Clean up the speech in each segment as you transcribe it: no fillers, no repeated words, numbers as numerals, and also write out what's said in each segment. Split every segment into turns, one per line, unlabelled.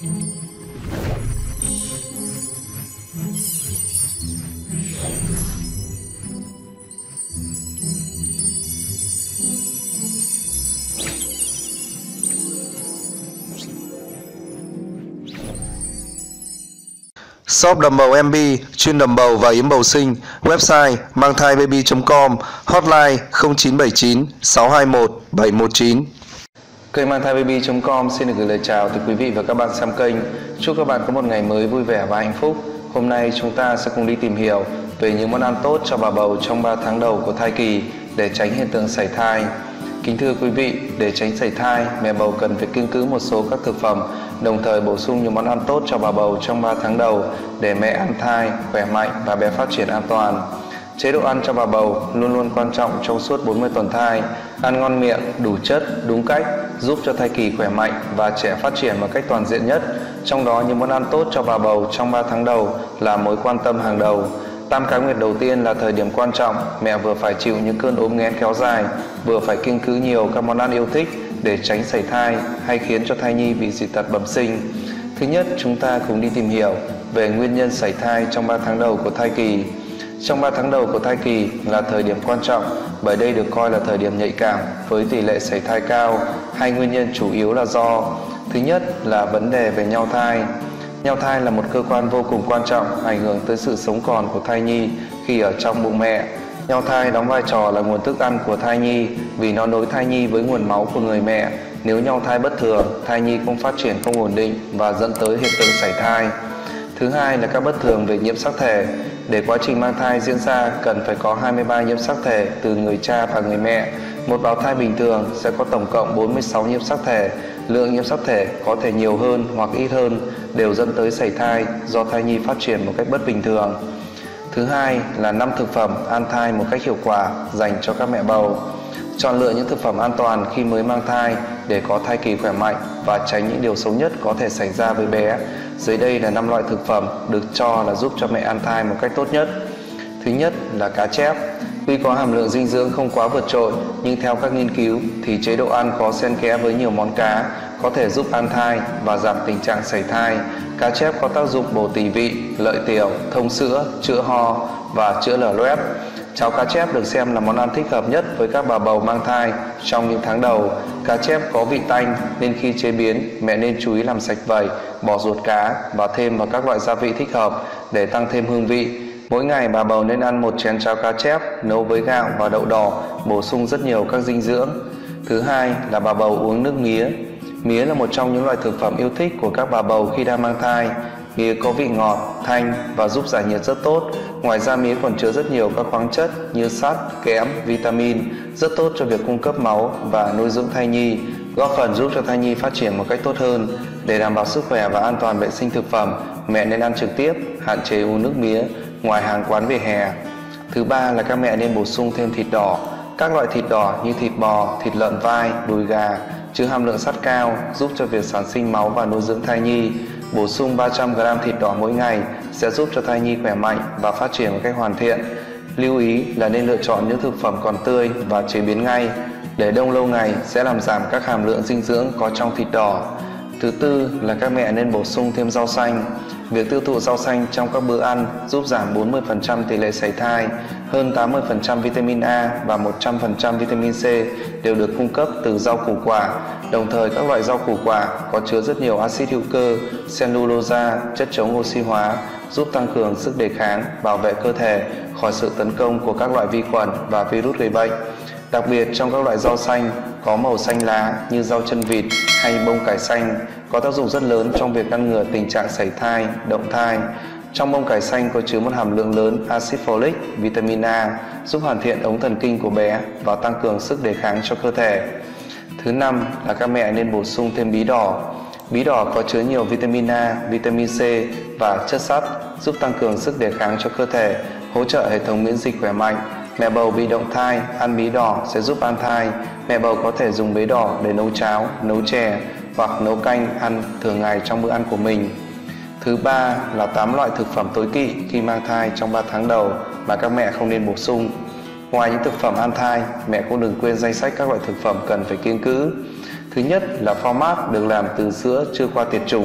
Shop đầm bầu MB chuyên đầm bầu và yếm bầu sinh. Website mangthaibaby.com. Hotline 0979 621 719. Kênh mangthaibaby.com xin được gửi lời chào tới quý vị và các bạn xem kênh. Chúc các bạn có một ngày mới vui vẻ và hạnh phúc. Hôm nay chúng ta sẽ cùng đi tìm hiểu về những món ăn tốt cho bà bầu trong 3 tháng đầu của thai kỳ để tránh hiện tượng sảy thai. Kính thưa quý vị, để tránh sảy thai, mẹ bầu cần phải kiêng cữ một số các thực phẩm, đồng thời bổ sung những món ăn tốt cho bà bầu trong 3 tháng đầu để mẹ ăn thai khỏe mạnh và bé phát triển an toàn. Chế độ ăn cho bà bầu luôn luôn quan trọng trong suốt 40 tuần thai. Ăn ngon miệng, đủ chất, đúng cách giúp cho thai kỳ khỏe mạnh và trẻ phát triển một cách toàn diện nhất. Trong đó những món ăn tốt cho bà bầu trong 3 tháng đầu là mối quan tâm hàng đầu. Tam cá nguyệt đầu tiên là thời điểm quan trọng, mẹ vừa phải chịu những cơn ốm nghén kéo dài, vừa phải kiêng cữ nhiều các món ăn yêu thích để tránh sảy thai hay khiến cho thai nhi bị dị tật bẩm sinh. Thứ nhất, chúng ta cùng đi tìm hiểu về nguyên nhân sảy thai trong 3 tháng đầu của thai kỳ. Trong 3 tháng đầu của thai kỳ là thời điểm quan trọng, bởi đây được coi là thời điểm nhạy cảm với tỷ lệ sảy thai cao. Hai nguyên nhân chủ yếu là do: thứ nhất là vấn đề về nhau thai. Nhau thai là một cơ quan vô cùng quan trọng ảnh hưởng tới sự sống còn của thai nhi khi ở trong bụng mẹ. Nhau thai đóng vai trò là nguồn thức ăn của thai nhi vì nó nối thai nhi với nguồn máu của người mẹ. Nếu nhau thai bất thường, thai nhi cũng phát triển không ổn định và dẫn tới hiện tượng sảy thai. Thứ hai là các bất thường về nhiễm sắc thể. Để quá trình mang thai diễn ra cần phải có 23 nhiễm sắc thể từ người cha và người mẹ. Một bào thai bình thường sẽ có tổng cộng 46 nhiễm sắc thể. Lượng nhiễm sắc thể có thể nhiều hơn hoặc ít hơn đều dẫn tới sảy thai do thai nhi phát triển một cách bất bình thường. Thứ hai là 5 thực phẩm an thai một cách hiệu quả dành cho các mẹ bầu. Chọn lựa những thực phẩm an toàn khi mới mang thai để có thai kỳ khỏe mạnh và tránh những điều xấu nhất có thể xảy ra với bé. Dưới đây là 5 loại thực phẩm được cho là giúp cho mẹ ăn thai một cách tốt nhất. Thứ nhất là cá chép. Tuy có hàm lượng dinh dưỡng không quá vượt trội, nhưng theo các nghiên cứu thì chế độ ăn có xen kẽ với nhiều món cá có thể giúp ăn thai và giảm tình trạng sảy thai. Cá chép có tác dụng bổ tỳ vị, lợi tiểu, thông sữa, chữa ho và chữa lở loét. Cháo cá chép được xem là món ăn thích hợp nhất với các bà bầu mang thai trong những tháng đầu. Cá chép có vị tanh nên khi chế biến, mẹ nên chú ý làm sạch vảy, bỏ ruột cá và thêm vào các loại gia vị thích hợp để tăng thêm hương vị. Mỗi ngày bà bầu nên ăn 1 chén cháo cá chép nấu với gạo và đậu đỏ, bổ sung rất nhiều các dinh dưỡng. Thứ hai là bà bầu uống nước mía. Mía là một trong những loại thực phẩm yêu thích của các bà bầu khi đang mang thai. Mía có vị ngọt, thanh và giúp giải nhiệt rất tốt. Ngoài ra mía còn chứa rất nhiều các khoáng chất như sắt, kẽm, vitamin, rất tốt cho việc cung cấp máu và nuôi dưỡng thai nhi, góp phần giúp cho thai nhi phát triển một cách tốt hơn. Để đảm bảo sức khỏe và an toàn vệ sinh thực phẩm, mẹ nên ăn trực tiếp, hạn chế uống nước mía ngoài hàng quán vỉa hè. Thứ ba là các mẹ nên bổ sung thêm thịt đỏ. Các loại thịt đỏ như thịt bò, thịt lợn vai, đùi gà chứa hàm lượng sắt cao, giúp cho việc sản sinh máu và nuôi dưỡng thai nhi. Bổ sung 300 g thịt đỏ mỗi ngày sẽ giúp cho thai nhi khỏe mạnh và phát triển một cách hoàn thiện. Lưu ý là nên lựa chọn những thực phẩm còn tươi và chế biến ngay. Để đông lâu ngày sẽ làm giảm các hàm lượng dinh dưỡng có trong thịt đỏ. Thứ tư là các mẹ nên bổ sung thêm rau xanh. Việc tiêu thụ rau xanh trong các bữa ăn giúp giảm 40% tỷ lệ sảy thai. Hơn 80% vitamin A và 100% vitamin C đều được cung cấp từ rau củ quả. Đồng thời các loại rau củ quả có chứa rất nhiều axit hữu cơ, cellulose, chất chống oxy hóa, giúp tăng cường sức đề kháng, bảo vệ cơ thể khỏi sự tấn công của các loại vi khuẩn và virus gây bệnh. Đặc biệt trong các loại rau xanh có màu xanh lá như rau chân vịt hay bông cải xanh có tác dụng rất lớn trong việc ngăn ngừa tình trạng sảy thai, động thai. Trong bông cải xanh có chứa một hàm lượng lớn axit folic, vitamin A, giúp hoàn thiện ống thần kinh của bé và tăng cường sức đề kháng cho cơ thể. Thứ năm là các mẹ nên bổ sung thêm bí đỏ. Bí đỏ có chứa nhiều vitamin A, vitamin C và chất sắt, giúp tăng cường sức đề kháng cho cơ thể, hỗ trợ hệ thống miễn dịch khỏe mạnh. Mẹ bầu bị động thai, ăn bí đỏ sẽ giúp an thai. Mẹ bầu có thể dùng bí đỏ để nấu cháo, nấu chè hoặc nấu canh ăn thường ngày trong bữa ăn của mình. Thứ ba là 8 loại thực phẩm tối kỵ khi mang thai trong 3 tháng đầu mà các mẹ không nên bổ sung. Ngoài những thực phẩm an thai, mẹ cũng đừng quên danh sách các loại thực phẩm cần phải kiêng cữ. Thứ nhất là phô mát được làm từ sữa chưa qua tiệt trùng.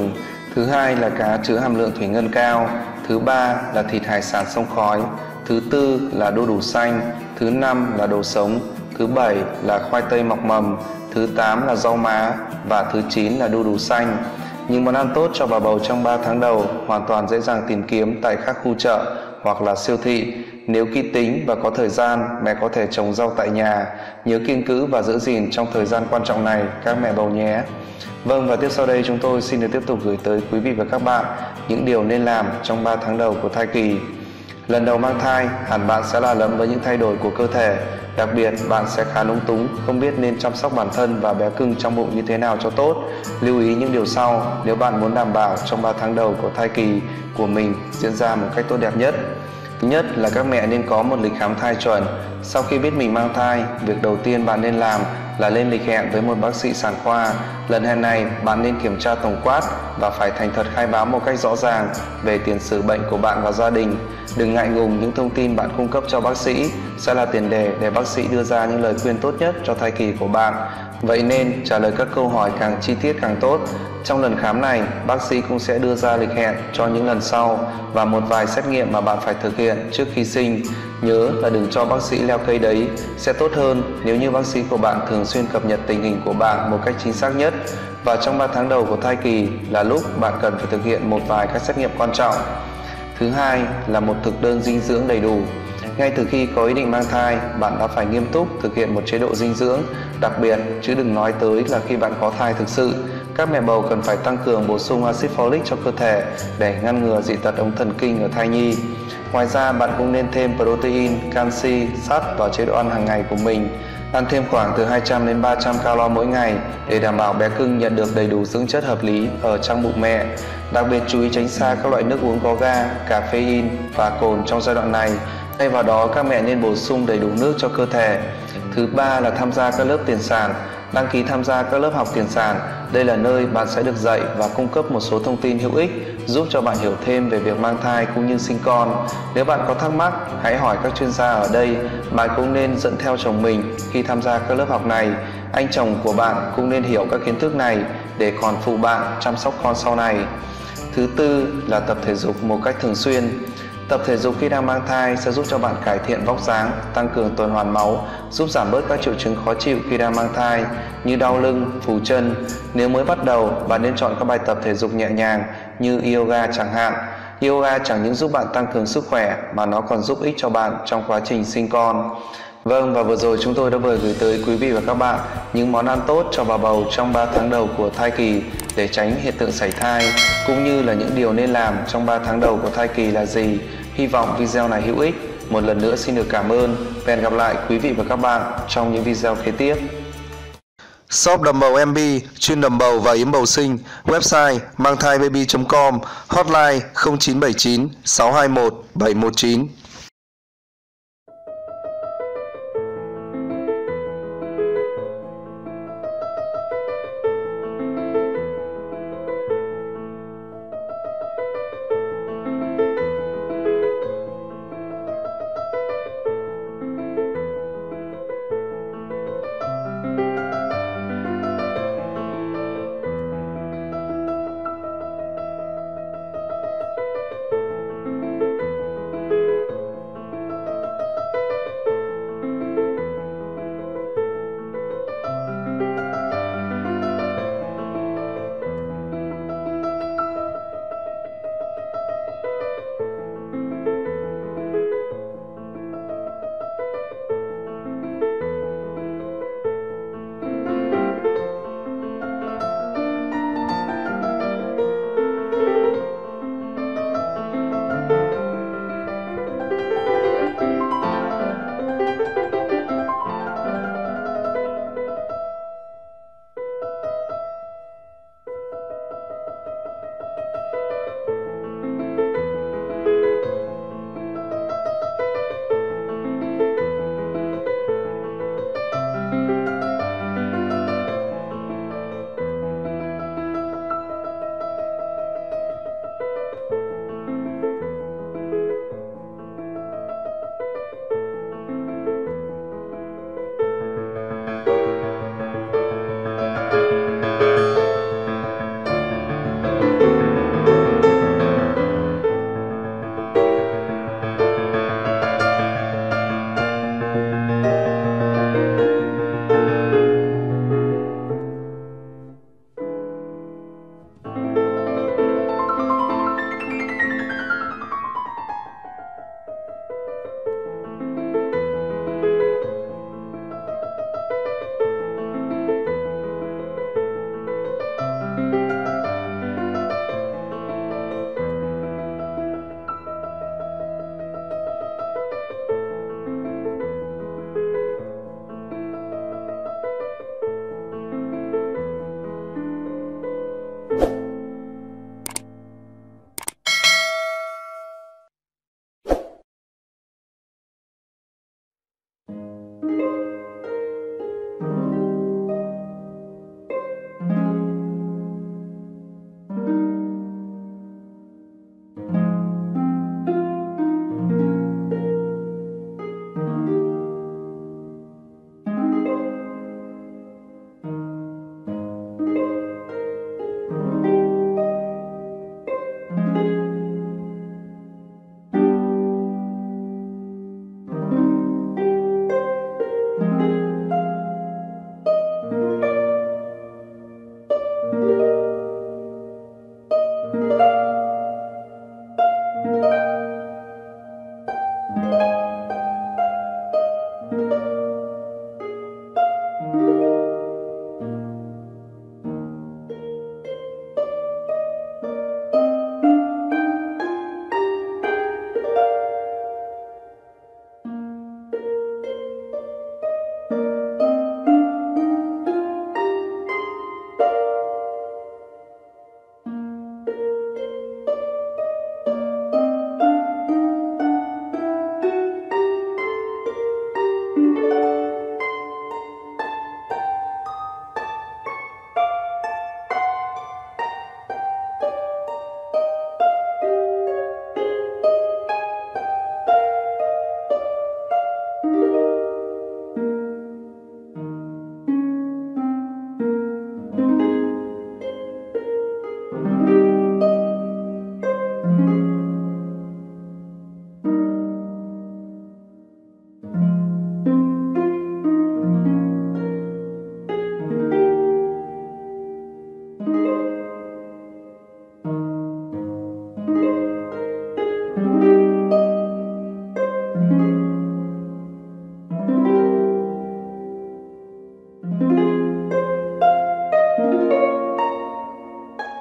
Thứ hai là cá chứa hàm lượng thủy ngân cao. Thứ ba là thịt hải sản sông khói. Thứ tư là đu đủ xanh. Thứ năm là đồ sống. Thứ bảy là khoai tây mọc mầm. Thứ 8 là rau má. Và thứ 9 là đu đủ xanh. Những món ăn tốt cho bà bầu trong 3 tháng đầu hoàn toàn dễ dàng tìm kiếm tại các khu chợ hoặc là siêu thị. Nếu kỹ tính và có thời gian, mẹ có thể trồng rau tại nhà. Nhớ kiêng cữ và giữ gìn trong thời gian quan trọng này các mẹ bầu nhé. Vâng, và tiếp sau đây chúng tôi xin được tiếp tục gửi tới quý vị và các bạn những điều nên làm trong 3 tháng đầu của thai kỳ. Lần đầu mang thai, hẳn bạn sẽ lạ lẫm với những thay đổi của cơ thể. Đặc biệt, bạn sẽ khá lúng túng, không biết nên chăm sóc bản thân và bé cưng trong bụng như thế nào cho tốt. Lưu ý những điều sau nếu bạn muốn đảm bảo trong 3 tháng đầu của thai kỳ của mình diễn ra một cách tốt đẹp nhất. Thứ nhất là các mẹ nên có một lịch khám thai chuẩn. Sau khi biết mình mang thai, việc đầu tiên bạn nên làm là lên lịch hẹn với một bác sĩ sản khoa. Lần hẹn này, bạn nên kiểm tra tổng quát và phải thành thật khai báo một cách rõ ràng về tiền sử bệnh của bạn và gia đình. Đừng ngại ngùng, những thông tin bạn cung cấp cho bác sĩ sẽ là tiền đề để bác sĩ đưa ra những lời khuyên tốt nhất cho thai kỳ của bạn. Vậy nên trả lời các câu hỏi càng chi tiết càng tốt. Trong lần khám này, bác sĩ cũng sẽ đưa ra lịch hẹn cho những lần sau và một vài xét nghiệm mà bạn phải thực hiện trước khi sinh. Nhớ là đừng cho bác sĩ leo cây đấy. Sẽ tốt hơn nếu như bác sĩ của bạn thường xuyên cập nhật tình hình của bạn một cách chính xác nhất. Và trong 3 tháng đầu của thai kỳ là lúc bạn cần phải thực hiện một vài các xét nghiệm quan trọng. Thứ hai là một thực đơn dinh dưỡng đầy đủ. Ngay từ khi có ý định mang thai, bạn đã phải nghiêm túc thực hiện một chế độ dinh dưỡng đặc biệt, chứ đừng nói tới là khi bạn có thai thực sự. Các mẹ bầu cần phải tăng cường bổ sung axit folic cho cơ thể để ngăn ngừa dị tật ống thần kinh ở thai nhi. Ngoài ra, bạn cũng nên thêm protein, canxi, sắt vào chế độ ăn hàng ngày của mình. Ăn thêm khoảng từ 200 đến 300 calo mỗi ngày để đảm bảo bé cưng nhận được đầy đủ dưỡng chất hợp lý ở trong bụng mẹ. Đặc biệt chú ý tránh xa các loại nước uống có ga, caffeine và cồn trong giai đoạn này. Thay vào đó, các mẹ nên bổ sung đầy đủ nước cho cơ thể. Thứ ba là tham gia các lớp tiền sản. Đăng ký tham gia các lớp học tiền sản. Đây là nơi bạn sẽ được dạy và cung cấp một số thông tin hữu ích giúp cho bạn hiểu thêm về việc mang thai cũng như sinh con. Nếu bạn có thắc mắc, hãy hỏi các chuyên gia ở đây. Bạn cũng nên dẫn theo chồng mình khi tham gia các lớp học này. Anh chồng của bạn cũng nên hiểu các kiến thức này để còn phụ bạn chăm sóc con sau này. Thứ tư là tập thể dục một cách thường xuyên. Tập thể dục khi đang mang thai sẽ giúp cho bạn cải thiện vóc dáng, tăng cường tuần hoàn máu, giúp giảm bớt các triệu chứng khó chịu khi đang mang thai như đau lưng, phù chân. Nếu mới bắt đầu, bạn nên chọn các bài tập thể dục nhẹ nhàng như yoga chẳng hạn. Yoga chẳng những giúp bạn tăng cường sức khỏe mà nó còn giúp ích cho bạn trong quá trình sinh con. Vâng, và vừa rồi chúng tôi đã vừa gửi tới quý vị và các bạn những món ăn tốt cho bà bầu trong 3 tháng đầu của thai kỳ để tránh hiện tượng sảy thai, cũng như là những điều nên làm trong 3 tháng đầu của thai kỳ là gì. Hy vọng video này hữu ích. Một lần nữa xin được cảm ơn và hẹn gặp lại quý vị và các bạn trong những video kế tiếp.
Shop đầm bầu MB chuyên đầm bầu và yếm bầu sinh. Website mangthaibaby.com. Hotline 0979 621 719.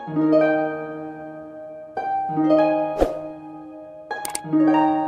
Thank you.